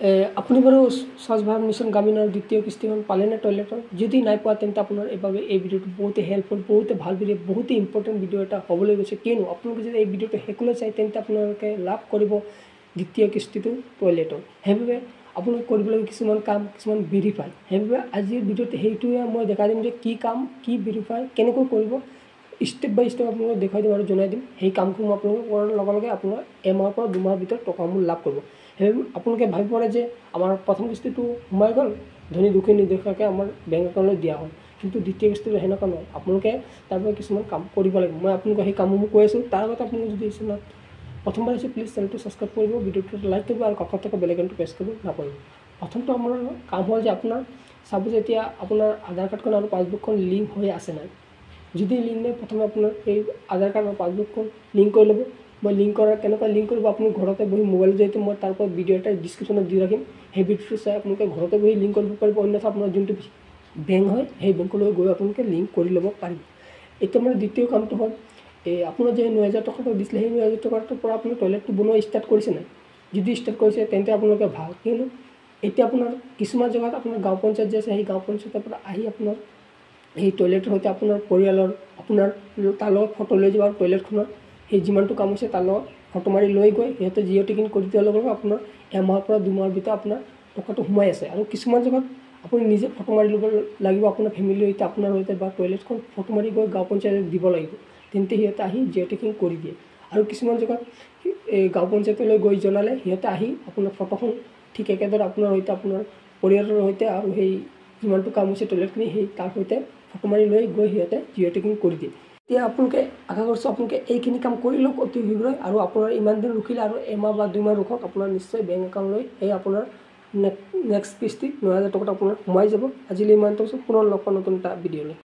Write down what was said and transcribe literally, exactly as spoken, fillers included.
আপুনি বাৰু স্বচ্ছ ভাৰত মিছন গ্ৰামীণৰ দ্বিতীয় কিস্তিখন পালেনে টয়লেটৰ? যদি নাই পোৱা তেন্তে আপোনাৰ এইভাবে এই ভিডিঅ'টো বহুতে হেল্পফুল, বহুতে ভাল ভিডিঅ', বহুতে ইম্পৰ্টেণ্ট ভিডিঅ' এটা হ'বলৈ গৈছে। কিয়নো আপোনালোকে যদি এই ভিডিঅ'টো শেষলৈ চাই তেন্তে আপোনালোকে লাভ কৰিব দ্বিতীয় কিস্তিটো টয়লেটৰ। সেইবাবে আপোনালোকে কৰিব লাগে কিছুমান কাম, কিছুমান ভেৰিফাই। সেইবাবে আজিৰ ভিডিঅ'ত সেইটোৱে মই দেখাই দিম যে কি কাম, কি ভেৰিফাই, কেনেকৈ কৰিব, ষ্টেপ বাই ষ্টেপ আপোনালোকক দেখাই দিম আৰু জনাই দিম। সেই কামসমূহ আপোনালোকে কৰাৰ লগে লগে আপোনাৰ এমাহৰ পৰা দুমাহৰ ভিতৰত টকাসমূহ লাভ কৰিব। সেইবাবে আপোনালোকে ভাবি পৰে যে আমাৰ প্ৰথম কিস্তিটো সোমাই গ'ল, ধনী দুখী নিৰ্দেশাকৈ আমাৰ বেংক একাউণ্টলৈ দিয়া হ'ল, কিন্তু দ্বিতীয় কিস্তিটো সেনেকুৱা নহয়। আপোনালোকে তাৰপৰা কিছুমান কাম কৰিব লাগিব। মই আপোনালোকক সেই কামসমূহ কৈ আছোঁ। তাৰ আগতে আপোনালোকে যদি চেনেলত প্ৰথমবাৰ হৈছে প্লিজ চেনেলটো ছাবস্ক্ৰাইব কৰিব, ভিডিঅ'টো লাইক কৰিব আৰু কাষত থকা বেল আইকনটো প্ৰেছ কৰিব নাপাহৰিব। প্ৰথমটো আমাৰ কাম হ'ল যে আপোনাৰ চাব যে এতিয়া আপোনাৰ আধাৰ কাৰ্ডখন আৰু পাছবুকখন লিংক হৈ আছে নাই। যদি লিংক নাই প্ৰথমে আপোনাৰ এই আধাৰ কাৰ্ড আৰু পাছবুকখন লিংক কৰি ল'ব। মই লিংক কৰাৰ কেনেকুৱা লিংক কৰিব আপুনি ঘৰতে বহি মোবাইলত জৰিয়তে মই তাৰ পৰা ভিডিঅ' এটা ডিছক্ৰিপশ্যনত দি ৰাখিম। সেই ভিডিঅ'টো চাই আপোনালোকে ঘৰতে বহি লিংক কৰিব পাৰিব। অন্যথা আপোনাৰ যোনটো বেংক হয় সেই বেংকলৈ গৈ আপোনালোকে লিংক কৰি ল'ব পাৰিব। এতিয়া মানে দ্বিতীয় কামটো হ'ল এই আপোনাৰ যে ন হাজাৰ টকাটো দিছিলে সেই ন হাজাৰ টকাটোৰ পৰা আপুনি টয়লেটটো বনোৱা ষ্টাৰ্ট কৰিছে নাই? যদি ষ্টাৰ্ট কৰিছে তেন্তে আপোনালোকে ভাল। কিয়নো এতিয়া আপোনাৰ কিছুমান জেগাত আপোনাৰ গাঁও পঞ্চায়ত যে আছে সেই গাঁও পঞ্চায়তৰ পৰা আহি আপোনাৰ সেই টয়লেটৰ সৈতে আপোনাৰ পৰিয়ালৰ আপোনাৰ তাৰ লগত ফটো লৈ যাব আৰু টয়লেটখনৰ সেই যিমানটো কাম হৈছে তাৰ লগত ফটো মাৰি লৈ গৈ সিহঁতে জিঅ' টেকিং কৰি দিয়াৰ লগে লগে আপোনাৰ এমাহৰ পৰা দুমাহৰ ভিতৰত আপোনাৰ টকাটো সোমাই আছে। আৰু কিছুমান জেগাত আপুনি নিজে ফটো মাৰি ল'ব লাগিব, আপোনাৰ ফেমিলিৰ সৈতে আপোনাৰ সৈতে বা টয়লেটখন ফটো মাৰি গৈ গাঁও পঞ্চায়তত দিব লাগিব, তেন্তে সিহঁতে আহি জিঅ' টেকিং কৰি দিয়ে। আৰু কিছুমান জেগাত এই গাঁও পঞ্চায়তলৈ গৈ জনালে সিহঁতে আহি আপোনাৰ ফটোখন ঠিক একেদৰে আপোনাৰ সৈতে আপোনাৰ পৰিয়ালৰ সৈতে আৰু সেই যিমানটো কাম হৈছে টয়লেটখিনি সেই তাৰ সৈতে ফটো মাৰি লৈ গৈ সিহঁতে জিঅ' টেকিং কৰি দিয়ে। এতিয়া আপোনালোকে আশা কৰিছোঁ আপোনালোকে এইখিনি কাম কৰি লওক অতি শীঘ্ৰেই। আৰু আপোনাৰ ইমান দিন ৰখিলে আৰু এমাহ বা দুইমাহ ৰখক, আপোনাৰ নিশ্চয় বেংক একাউণ্টলৈ সেই আপোনাৰ নেক্সট কিস্তি ন হাজাৰ টকাটো আপোনাৰ সোমাই যাব। আজিলৈ ইমানটো পুনৰ লগ পাম নতুন এটা ভিডিঅ'লৈ।